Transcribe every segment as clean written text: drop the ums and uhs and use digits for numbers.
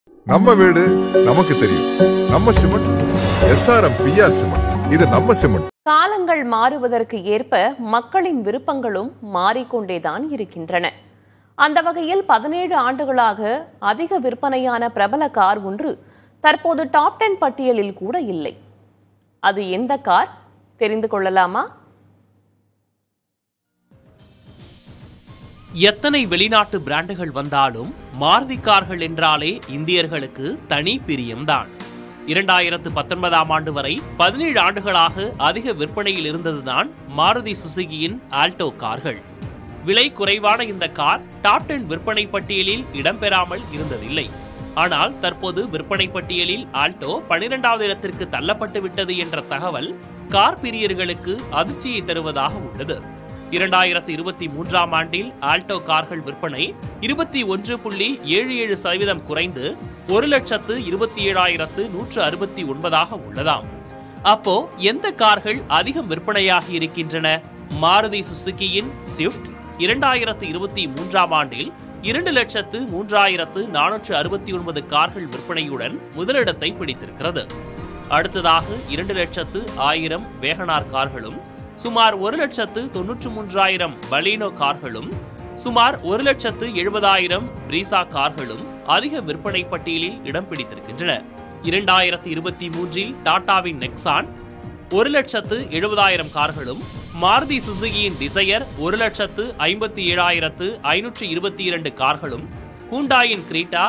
நம்ம வீடு நமக்கு தெரியும். நம்ம சிமெண்ட் SRM PR சிமெண்ட். இது நம்ம சிமெண்ட். காலங்கள் மாறுவதற்கு ஏற்ப மக்களின் விருப்பங்களும் மாறிக்கொண்டேதான் இருக்கின்றன. அந்த வகையில் 17 ஆண்டுகளாக அதிக விற்பனையான பிரபல கார் ஒன்று தற்போது டாப் 10 பட்டியலில் கூட இல்லை. அது எந்த கார் தெரிந்து கொள்ளலாமா? எத்தனை வெளிநாட்டு பிராண்டுகள் வந்தாலும் மாருதி கார்கள் என்றாலே இந்தியர்களுக்கு தனி பிரியம்தான். 2019ஆம் ஆண்டு வரை 17 ஆண்டுகளாக அதிக விற்பனையில் இருந்ததுதான் மாருதி சுசுகியின் ஆல்டோ கார்கள். விலை குறைவான இந்த கார் டாப் 10 விற்பனை பட்டியலில் இடம்பெறாமல் இருந்ததில்லை. ஆனால் தற்போது விற்பனை பட்டியலில் ஆல்டோ 12வது இடத்திற்கு தள்ளப்பட்டு விட்டது என்ற தகவல் கார் பிரியர்களுக்கு அதிர்ச்சியை தருவதாக உள்ளது. 2023ஆம் ஆண்டில் ஆல்டோ கார்கள் விற்பனை 21.77% குறைந்து 1,27,169 உள்ளதாம். அப்போ எந்த கார்கள் அதிகம் விற்பனையாகி இருக்கின்றன? மாருதி சுசுகியின் ஸ்விஃப்ட் 2023ஆம் ஆண்டில் 2,03,469 கார்கள் விற்பனையுடன் முதலிடத்தை பிடித்திருக்கிறது. அடுத்ததாக 2,00,000 வேகனார் கார்களும், சுமார் 1,93,000 பலீனோ கார்களும், சுமார் 1,70,000 பிரீசா கார்களும் அதிக விற்பனை பட்டியலில் இடம் பிடித்திருக்கின்றன. 2023இல் டாடாவின் நெக்ஸான் 1,70,000 கார்களும், மாருதி சுசுகியின் டிசையர் 1,57,522 கார்களும், ஹூண்டாயின் கிரீட்டா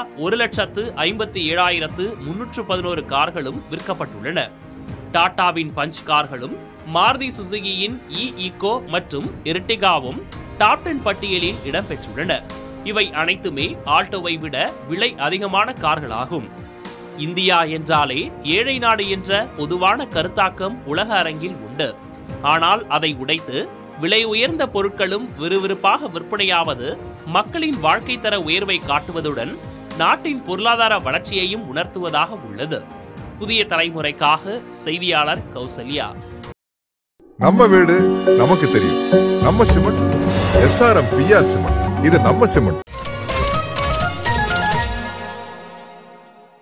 1,57,311 கார்களும் விற்கப்பட்டுள்ளன. டாடாவின் பஞ்ச் கார்களும், மாருதி சுசுகியின் ஈகோ மற்றும் எர்டிகாவும் டாப் 10 பட்டியலில் இடம்பெற்றுள்ளன. இவை அனைத்துமே ஆல்டோவை விட விலை அதிகமான கார்களாகும். இந்தியா என்றாலே ஏழை நாடு என்ற பொதுவான கருத்தாக்கம் உலக அரங்கில் உண்டு. ஆனால் அதை உடைத்து விலை உயர்ந்த பொருட்களும் விறுவிறுப்பாக விற்பனையாவது மக்களின் வாழ்க்கை தர உயர்வை காட்டுவதுடன் நாட்டின் பொருளாதார வளர்ச்சியையும் உணர்த்துவதாக உள்ளது. புதிய தலைமுறைக்காக செய்தியாளர் கௌசல்யா. நம்ம வீடு நமக்கு தெரியும். நம்ம சிமெண்ட் SRM PR சிமெண்ட். இது நம்ம சிமெண்ட்.